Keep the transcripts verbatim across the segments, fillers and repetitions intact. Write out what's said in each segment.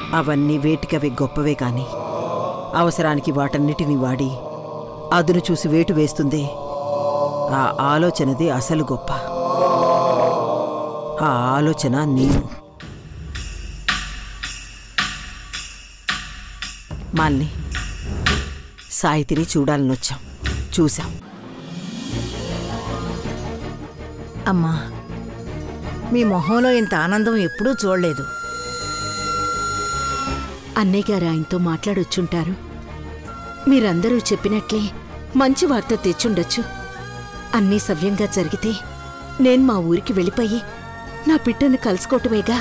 అవన్నీ వేటికవి గొప్పవే కాని అవసరానికి వాటన్నిటినీ వాడి అదును చూసి వేటు వేస్తుందే ఆ ఆలోచనది అసలు గొప్ప. ఆ ఆలోచన నేను. మాల్ని సాహితిని చూడాలని వచ్చాం. చూశాం. అమ్మా, మీ మొహంలో ఇంత ఆనందం ఎప్పుడూ చూడలేదు. అన్నయ్య గారు ఆయనతో మాట్లాడొచ్చుంటారు. మీరందరూ చెప్పినట్లే మంచి వార్త తెచ్చుండొచ్చు. అన్నీ సవ్యంగా జరిగితే నేను మా ఊరికి వెళ్ళిపోయి నా బిడ్డను కలుసుకోవటమేగా.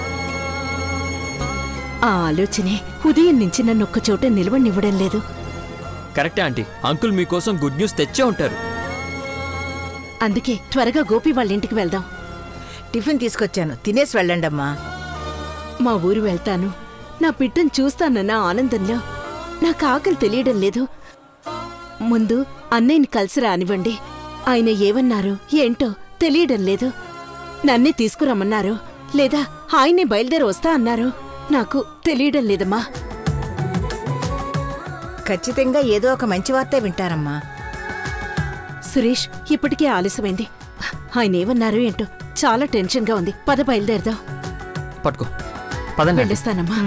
ఆ ఆలోచనే ఉదయం నుంచి నన్ను ఒక్కచోట నిలవనివ్వడం లేదు. కరెక్టే ఆంటీ, అంకుల్ మీకోసం గుడ్ న్యూస్ తెచ్చే ఉంటారు. అందుకే త్వరగా గోపి వాళ్ళ ఇంటికి వెళ్దాం. టిఫిన్ తీసుకొచ్చాను, తినేసి వెళ్ళండమ్మా. మా ఊరు వెళ్తాను, నా బిడ్డను చూస్తానన్న ఆనందంలో నాకు ఆకలి తెలియడం లేదు. ముందు అన్నయ్యని కలిసి రానివ్వండి. ఆయన ఏమన్నారు ఏంటో తెలియడం లేదు. నన్నే తీసుకురమ్మన్నారు లేదా ఆయనే బయలుదేరి వస్తా అన్నారు నాకు తెలియడం లేదమ్మా. ఖచ్చితంగా ఏదో ఒక మంచి వార్త వింటారమ్మా. సురేష్, ఇప్పటికే ఆలస్యమైంది. ఆయన ఏమన్నారు ఏంటో చాలా టెన్షన్గా ఉంది. పద బయలుదేరదాం. పట్టుకో, పదండి. వెళ్ళిస్తానమ్మా.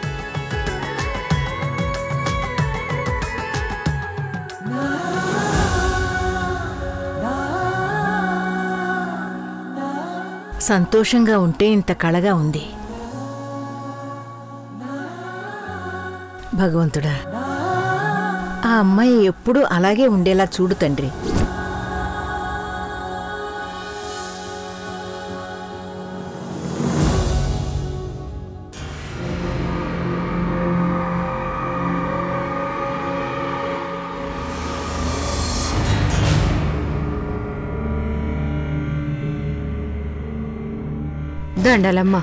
సంతోషంగా ఉంటే ఇంత కళగా ఉంది. భగవంతుడా, ఆ అమ్మాయి ఎప్పుడూ అలాగే ఉండేలా చూడు తండ్రి. దండలమ్మా.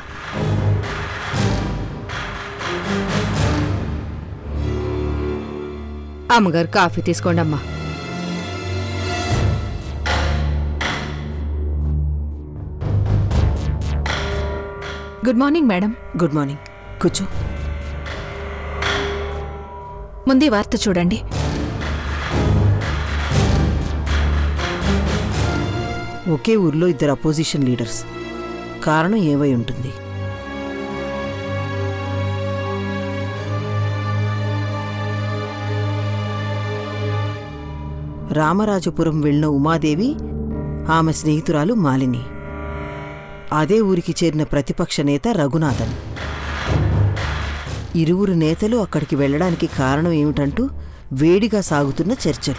అమ్మగారు కాఫీ తీసుకోండి అమ్మా. Good morning madam. Good morning. కూర్చో. ముందే వార్త చూడండి. ఒకే ఊర్లో ఇద్దరు అపోజిషన్ లీడర్స్. కారణం ఏవై ఉంటుంది? రామరాజపురం వెళ్ళిన ఉమాదేవి, ఆమె స్నేహితురాలు మాలిని. అదే ఊరికి చేరిన ప్రతిపక్ష నేత రఘునాథన్. ఇరువురు నేతలు అక్కడికి వెళ్లడానికి కారణం ఏమిటంటూ వేడిగా సాగుతున్న చర్చలు.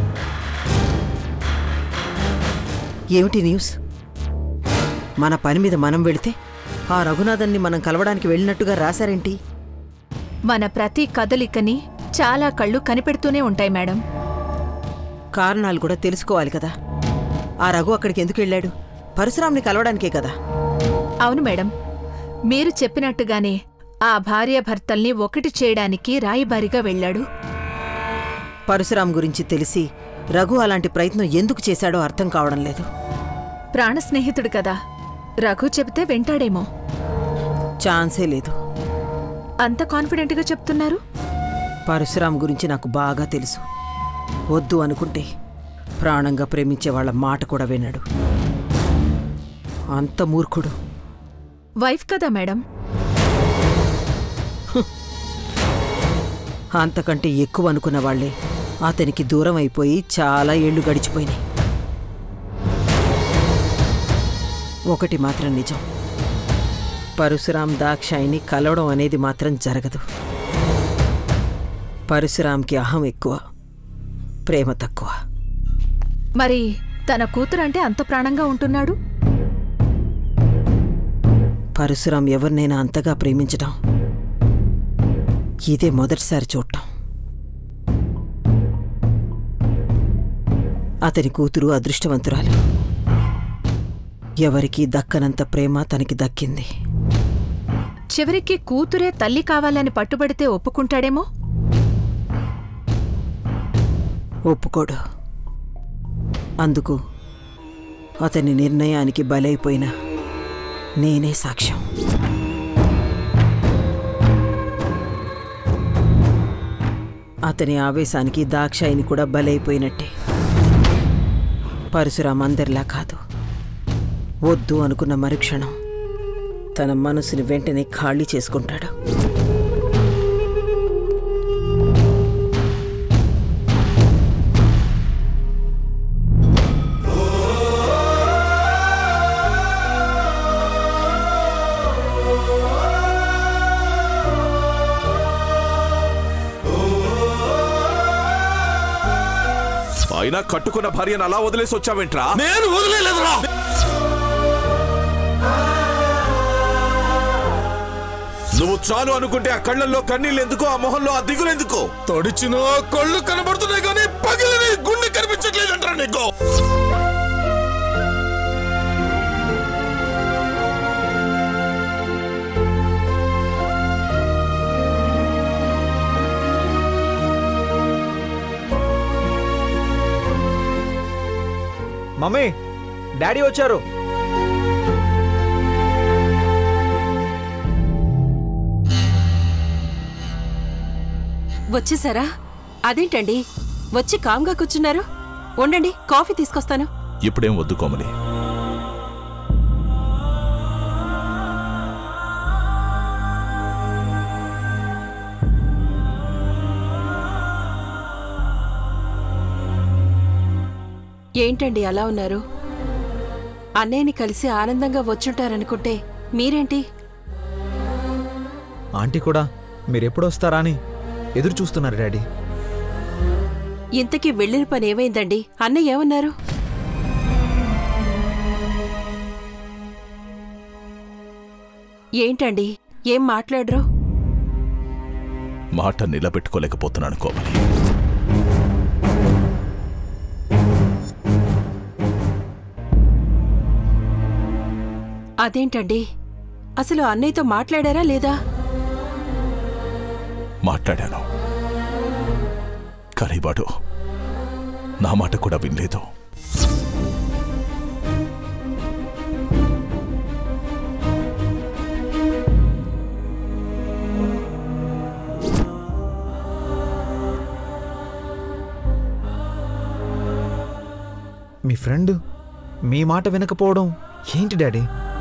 ఏమిటి న్యూస్? మన పని మీద మనం వెళితే ఆ రఘునాథన్ని మనం కలవడానికి వెళ్ళినట్టుగా రాశారేంటి? మన ప్రతి కదలికని చాలా కళ్ళు కనిపెడుతూనే ఉంటాయి మేడం. కారణాలు కూడా తెలుసుకోవాలి కదా. ఆ రఘు అక్కడికి ఎందుకు వెళ్ళాడు? పరశురాంని కలవడానికే కదా. అవును మేడం, మీరు చెప్పినట్టుగానే ఆ భార్యాభర్తల్ని ఒకటి చేయడానికి రాయబారిగా వెళ్ళాడు. పరశురాం గురించి తెలిసి రఘు అలాంటి ప్రయత్నం ఎందుకు చేశాడో అర్థం కావడం లేదు. ప్రాణ స్నేహితుడు కదా, రఘు చెబితే వింటాడేమో. ఛాన్సే లేదు. అంత కాన్ఫిడెంట్గా చెప్తున్నారు? పరశురాం గురించి నాకు బాగా తెలుసు. వద్దు అనుకుంటే ప్రాణంగా ప్రేమించే వాళ్ళ మాట కూడా వినడు. అంత మూర్ఖుడు. వైఫ్ కదా మేడం. అంతకంటే ఎక్కువ అనుకున్న వాళ్లే అతనికి దూరం అయిపోయి చాలా ఏళ్లు గడిచిపోయినాయి. ఒకటి మాత్రం నిజం, పరశురాం దాక్షాయిని కలవడం అనేది మాత్రం జరగదు. పరశురాంకి అహం ఎక్కువ, ప్రేమ తక్కువ. మరి తన కూతురంటే అంత ప్రాణంగా ఉంటున్నాడు? పరశురాం ఎవరినైనా అంతగా ప్రేమించడం ఇదే మొదటిసారి చూడటం. అతని కూతురు అదృష్టవంతురాలు. ఎవరికీ దక్కనంత ప్రేమ తనకి దక్కింది. చివరికి కూతురే తల్లి కావాలని పట్టుబడితే ఒప్పుకుంటాడేమో? ఒప్పుకోడు. అందుకు అతని నిర్ణయానికి బలైపోయిన నేనే సాక్ష్యం. అతని ఆవేశానికి దాక్షాయిని కూడా బలైపోయినట్టే. పరశురాం అందరిలా కాదు. వద్దు అనుకున్న మరుక్షణం తన మనసుని వెంటనే ఖాళీ చేసుకుంటాడు. అయినా కట్టుకున్న భార్యను అలా వదిలేసి వచ్చావేంట్రా? నేను వదిలేదురా. నువ్వు చాలు అనుకుంటే ఆ కళ్ళల్లో కన్నీళ్ళు ఎందుకు, ఆ మొహంలో ఆ దిగులు ఎందుకు? తడిచిన కళ్ళు కనబడుతున్నాయి కానీ పగిలిన గుండె కనిపించట్లేదంటారా నీకు? మమ్మీ, డాడీ వచ్చారు. వచ్చేసారా? అదేంటండి వచ్చి కామ్గా కూర్చున్నారు? ఉండండి, కాఫీ తీసుకొస్తాను. ఇప్పుడేం వద్దు కోమలి. ఏంటండి అలా ఉన్నారు? అన్నయ్యని కలిసి ఆనందంగా వచ్చుంటారనుకుంటే మీరేంటి? ఆంటీ కూడా మీరెప్పుడు వస్తారా అని ఎదురు చూస్తున్నారు డాడీ. ఇంతకీ వెళ్ళిన పని ఏమైందండి? అన్నయ్య ఏమన్నారు? ఏంటండి ఏం మాట్లాడరు? మాట నిలబెట్టుకోలేకపోతున్నాను కోమలి. అదేంటండి, అసలు అన్నయ్యతో మాట్లాడారా లేదా? మాట్లాడాను, కానీ వాడు నా మాట కూడా వినలేదు. మీ ఫ్రెండ్ మీ మాట వినకపోవడం ఏంటి డాడీ?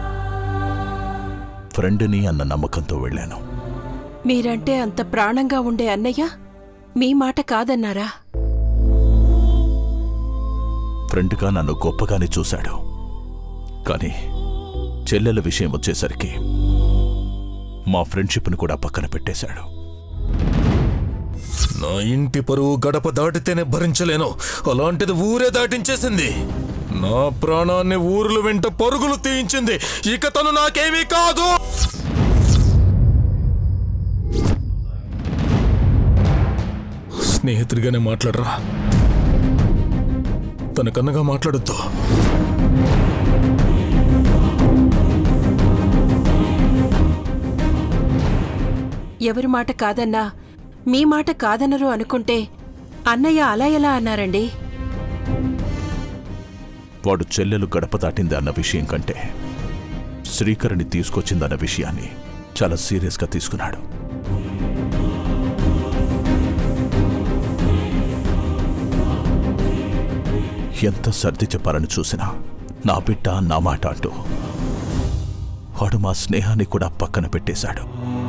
ఫ్రెండ్ని అన్న నమ్మకంతో వెళ్ళాను. మీరంటే అంత ప్రాణంగా ఉండే అన్నయ్య మీ మాట కాదన్నారా? ఫ్రెండ్గా నన్ను గొప్పగానే చూశాడు, కానీ చెల్లెల విషయం వచ్చేసరికి మా ఫ్రెండ్షిప్ను కూడా పక్కన పెట్టేశాడు. నా ఇంటి పరువు గడప దాటితేనే భరించలేను, అలాంటిది ఊరే దాటించేసింది. నా ప్రాణాన్ని ఊర్లు వెంట పరుగులు తీయించింది. ఇక తను నాకేమీ కాదు. స్నేహితుడిగానే మాట్లాడరా, తన కన్నగా మాట్లాడొద్దు. ఎవరి మాట కాదన్నా మీ మాట కాదనరు అనుకుంటే అన్నయ్య అలా ఎలా అన్నారండి? వాడు చెల్లెలు గడప దాటింది అన్న విషయం కంటే శ్రీకర్ని తీసుకొచ్చిందన్న విషయాన్ని చాలా సీరియస్గా తీసుకున్నాడు. ఎంత సర్ది చెప్పాలని చూసినా నా బిడ్డ నా మాట అంటూ వాడు మా స్నేహాన్ని కూడా పక్కన పెట్టేశాడు.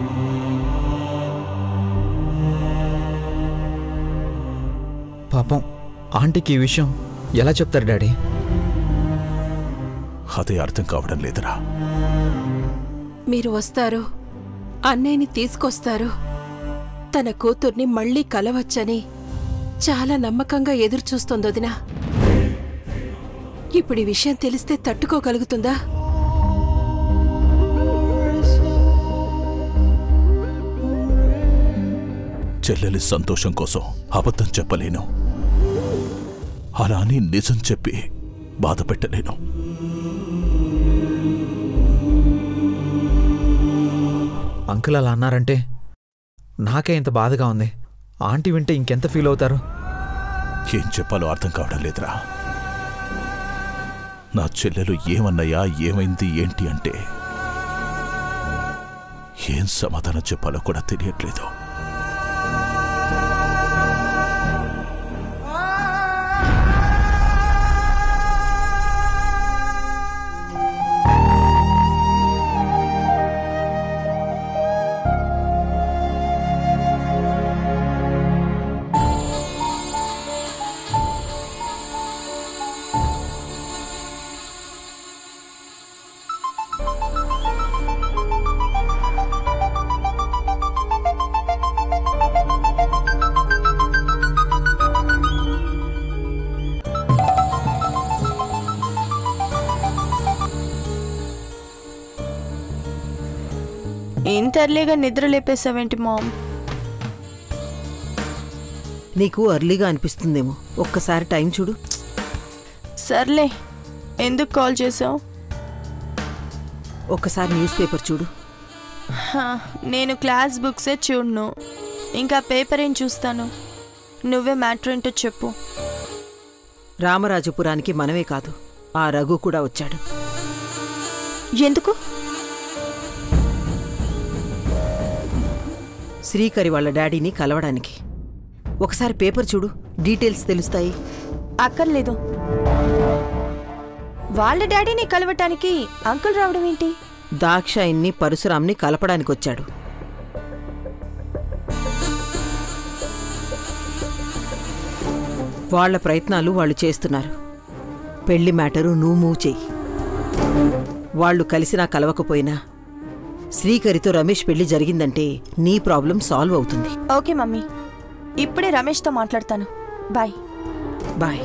పాపం ఆంటీకి ఈ విషయం ఎలా చెప్తారు డాడీ? అదే అర్థం కావడం లేదురా. మీరు వస్తారు, అన్నయ్యని తీసుకొస్తారు, తన కూతుర్ని మళ్లీ కలవచ్చని చాలా నమ్మకంగా ఎదురుచూస్తోంది వదినా. ఇప్పుడు ఈ విషయం తెలిస్తే తట్టుకోగలుగుతుందా? చెల్లెలి సంతోషం కోసం అబద్ధం చెప్పలేను, అలా అని నిజం చెప్పి బాధ పెట్టలేను. అంకుల్ అలా అన్నారంటే నాకే ఇంత బాధగా ఉంది. ఆంటీ వింటే ఇంకెంత ఫీల్ అవుతారు? ఏం చెప్పాలో అర్థం కావడం లేదురా. నా చెల్లెలు ఏమన్నయ్యా, ఏమైంది, ఏంటి అంటే ఏం సమాధానం చెప్పాలో కూడా తెలియట్లేదు. ఎర్లీగా నిద్ర లేపేసావేంటి మామ్? నీకు అర్లీగా అనిపిస్తుందేమో, ఒక్కసారి టైం చూడు. సర్లే, ఎందుకు కాల్ చేసావు? ఒక్కసారి న్యూస్ పేపర్ చూడు. నేను క్లాస్ బుక్సే చూడను, ఇంకా పేపర్ ఏం చూస్తాను? నువ్వే మ్యాటర్ ఏంటో చెప్పు. రామరాజపురానికి మనమే కాదు, ఆ రఘు కూడా వచ్చాడు. ఎందుకు? శ్రీకరి వాళ్ళ డాడీని కలవడానికి. ఒకసారి పేపర్ చూడు, డీటెయిల్స్ తెలుస్తాయి. అక్కర్లేదు. వాళ్ళ డాడీని కలవటానికి అంకుల్ రావడం ఏంటి? దాక్షాయిని పరశురాంని కలపడానికి వచ్చాడు. వాళ్ల ప్రయత్నాలు వాళ్ళు చేస్తున్నారు. పెళ్లి మ్యాటరు నువ్వు మూవ్ చెయ్యి. వాళ్ళు కలిసినా కలవకపోయినా శ్రీకరితో రమేష్ పెళ్లి జరిగిందంటే నీ ప్రాబ్లం సాల్వ్ అవుతుంది. ఓకే మమ్మీ, ఇప్పుడే రమేష్తో మాట్లాడతాను. Bye bye.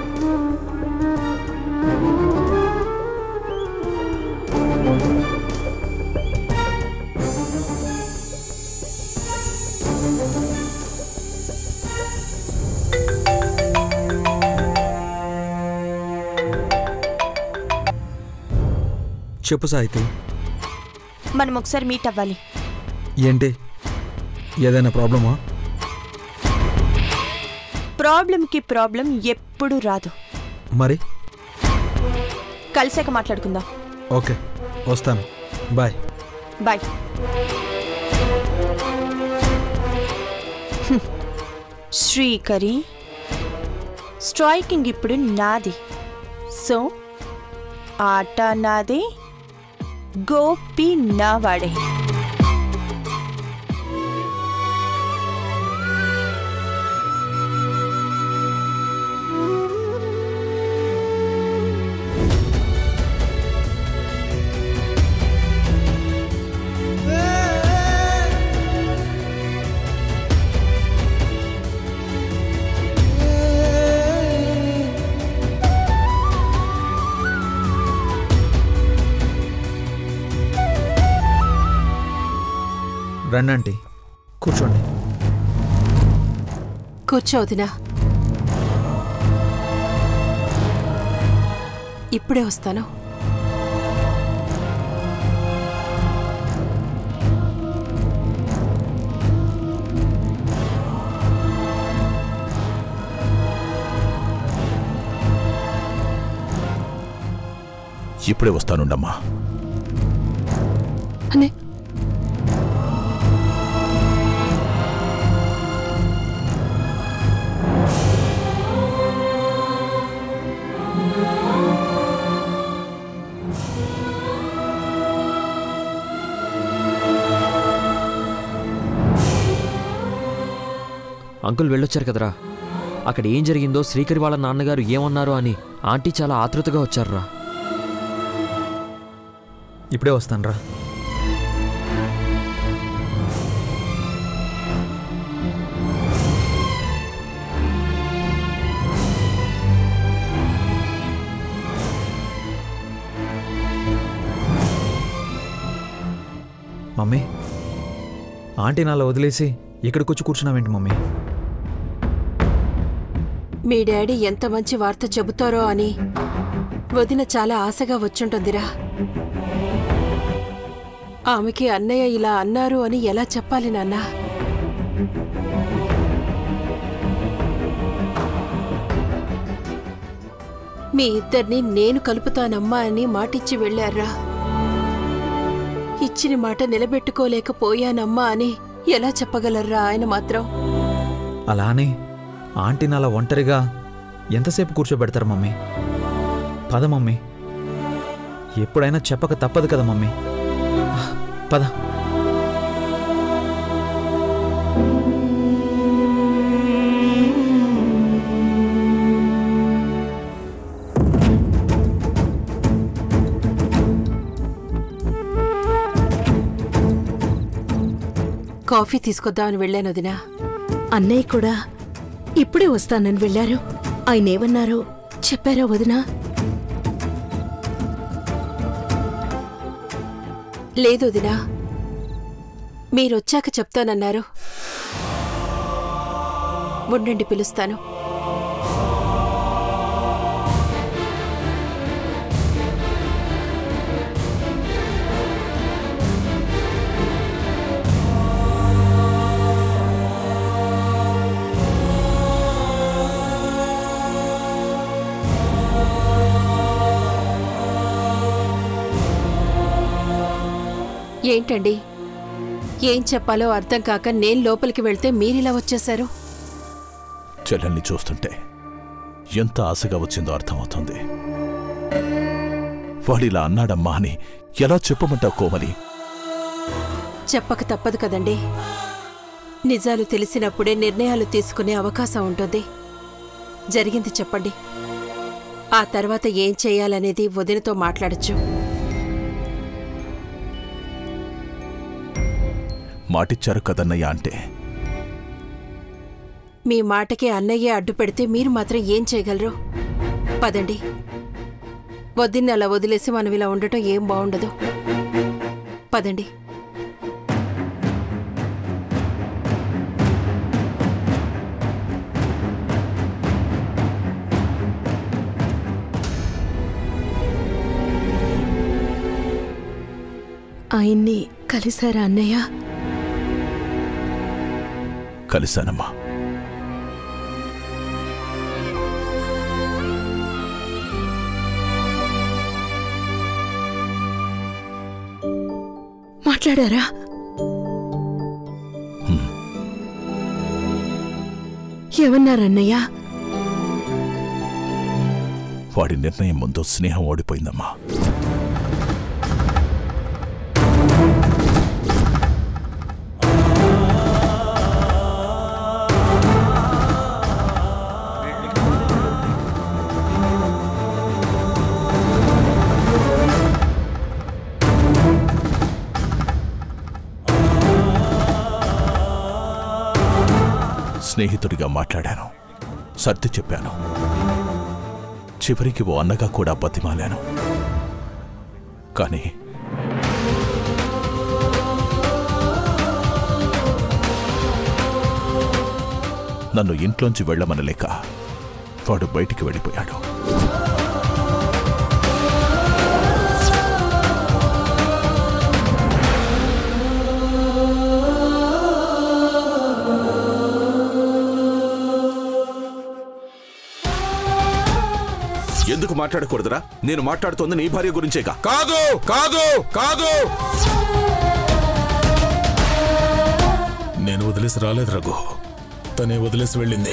చెప్పు సాహితి. మనం ఒకసారి మీట్ అవ్వాలి. ఏంటి, ఏదైనా ప్రాబ్లమా? ప్రాబ్లంకి ప్రాబ్లం ఎప్పుడు రాదు. మరి కలిసాక మాట్లాడుకుందాం. ఓకే, వస్తాను. Bye bye. శ్రీకరి, స్ట్రైకింగ్ ఇప్పుడు నాది. సో ఆట నాదే, గోపి నావాడే. రండి ఆంటీ, కూర్చోండి. కూర్చోదినా, ఇప్పుడే వస్తాను. ఇప్పుడే వస్తానుండమ్మా. అనే అంకుల్ వెళ్ళొచ్చారు కదరా, అక్కడ ఏం జరిగిందో, శ్రీకరి వాళ్ళ నాన్నగారు ఏమన్నారో అని ఆంటీ చాలా ఆతృతగా వచ్చారురా. ఇప్పుడే వస్తానురా. మమ్మీ, ఆంటీ నాలో వదిలేసి ఇక్కడికి వచ్చి కూర్చున్నావేంటి మమ్మీ? మీ డాడీ ఎంత మంచి వార్త చెబుతారో అని వదిన చాలా ఆశగా వచ్చుంటుందిరా. ఆమెకి అన్నయ్య ఇలా అన్నారు అని ఎలా చెప్పాలి నాన్న? మీ ఇద్దరిని నేను కలుపుతానమ్మా అని మాటిచ్చి వెళ్ళారా. ఇచ్చిన మాట నిలబెట్టుకోలేకపోయానమ్మా అని ఎలా చెప్పగలర్రా ఆయన మాత్రం? అలానే ఆంటీని అలా ఒంటరిగా ఎంతసేపు కూర్చోబెడతారు మమ్మీ? పద మమ్మీ, ఎప్పుడైనా చెప్పక తప్పదు కదా మమ్మీ. పద. కాఫీ తీసుకొద్దామని వెళ్ళాను వదినా. అన్నయ్య కూడా ఇప్పుడే వస్తానని వెళ్ళారు. ఆయన ఏమన్నారో చెప్పారా వదినా? లేదు వదినా, మీరొచ్చాక చెప్తానన్నారు. ఉండండి, పిలుస్తాను. ఏంటండి, ఏం చెప్పాలో అర్థం కాక నేను లోపలికి వెళ్తే మీరిలా వచ్చేశారు? చెల్లెల్ని చూస్తుంటే ఎంత ఆశగా వచ్చిందో అర్థమవుతుంది. వాడిలా అన్నాడమ్మా అని ఎలా చెప్పమంటావు కోమలి? చెప్పక తప్పదు కదండి. నిజాలు తెలిసినప్పుడే నిర్ణయాలు తీసుకునే అవకాశం ఉంటుంది. జరిగింది చెప్పండి. ఆ తర్వాత ఏం చేయాలనేది వదినతో మాట్లాడచ్చు. మాటిచ్చారు కదన్నయ్య అంటే మీ మాటకి అన్నయ్యే అడ్డు పెడితే మీరు మాత్రం ఏం చేయగలరు? పదండి. వదిన్ని అలా వదిలేసి మనం ఇలా ఉండటం ఏం బాగుండదు. పదండి. ఆయన్ని కలిశారా అన్నయ్య? కలిశానమ్మా. మాట్లాడారా? ఏమన్నారన్నయ్య? వాడి నిర్ణయం ముందు స్నేహం ఓడిపోయిందమ్మా. స్నేహితుడిగా మాట్లాడాను, సర్ది చెప్పాను, చివరికి ఓ అన్నగా కూడా బతిమాలాను. కానీ నన్ను ఇంట్లోంచి వెళ్ళమనలేక వాడు బయటికి వెళ్ళిపోయాడు. ఎందుకు మాట్లాడకూడదురా? నేను మాట్లాడుతోంది నీ భార్య గురించేగా. కాదు కాదు కాదు, నేను వదిలేసి రాలేదు రఘు, తనే వదిలేసి వెళ్ళింది.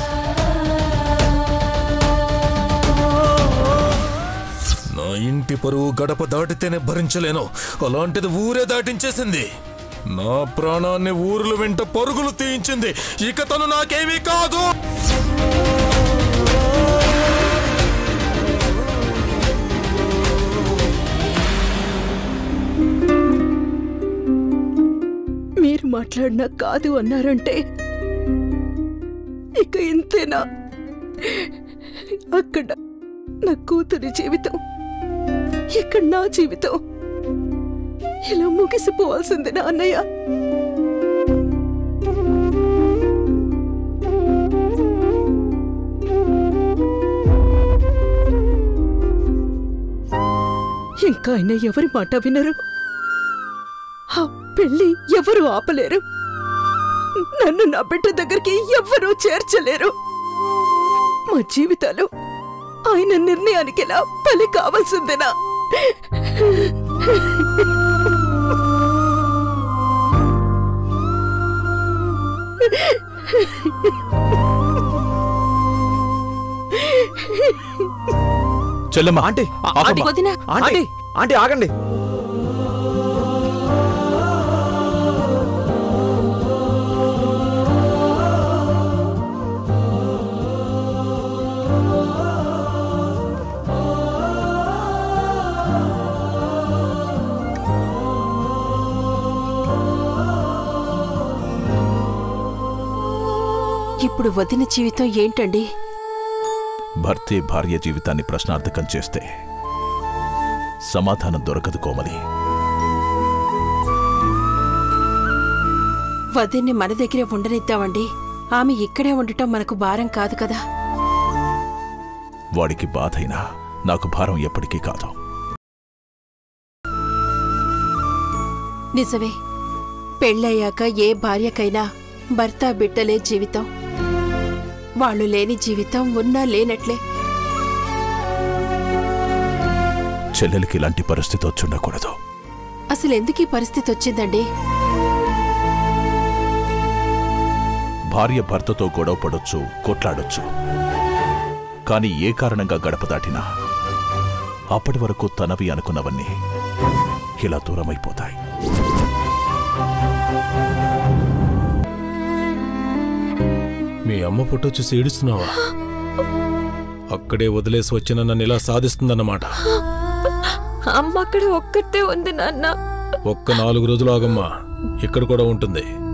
నా ఇంటి పరువు గడప దాటితేనే భరించలేను, అలాంటిది ఊరే దాటించేసింది. నా ప్రాణాన్ని ఊరుల వెంట పరుగులు తీయించింది. ఇక తను నాకేమీ కాదు. మీరు మాట్లాడినా కాదు అన్నారంటే ఇక ఇంతేనా? అక్కడ నా కూతురి జీవితం, ఇక్కడ నా జీవితం ఇలా ముగిసిపోవాల్సిందేనా అన్నయ్య? ఇంకా ఆయన ఎవరి మాట వినరు. ఆ పెళ్లి ఎవరు ఆపలేరు. నన్ను నా బిడ్డ దగ్గరికి ఎవ్వరూ చేర్చలేరు. మా జీవితాలు ఆయన నిర్ణయానికి ఎలా బలి కావాల్సిందేనా? చెల్లెమ్మా, ఆంటీ ఆగమ్మా. వదినా, ఆంటీ ఆంటీ ఆగండి. ఇప్పుడు వదిన జీవితం ఏంటండి? భర్తే భార్య జీవితాన్ని ప్రశ్నార్థకం చేస్తే సమాధానం దొరకదు కోమలి. వదిన్ని మన దగ్గరే ఉండనిద్దామండి. ఆమె ఇక్కడే ఉండటం మనకు భారం కాదు కదా. వాడికి బాధైనా నాకు భారం ఎప్పటికీ కాదు. నిజమే, పెళ్ళయ్యాక ఏ భార్యకైనా భర్త బిడ్డలే జీవితం. వాళ్ళు లేని జీవితం ఉన్నా లేనట్లే. చెల్లెలికి ఇలాంటి పరిస్థితి వచ్చుండకూడదు. అసలెందుకీ పరిస్థితి వచ్చిందండి? భార్య భర్తతో గొడవ పడొచ్చు, కొట్లాడొచ్చు. కాని ఏ కారణంగా గడప దాటినా అప్పటి వరకు తనవి అనుకున్నవన్నీ ఇలా దూరమైపోతాయి. మీ అమ్మ ఫోటో చూసి ఏడుస్తున్నావా? అక్కడే వదిలేసి వచ్చిన నన్ను ఇలా సాధిస్తుందన్నమాట. అమ్మ అక్కడ ఒక్కటే ఉంది నాన్న. ఒక్క నాలుగు రోజులు ఆగమ్మా, ఇక్కడ కూడా ఉంటుంది.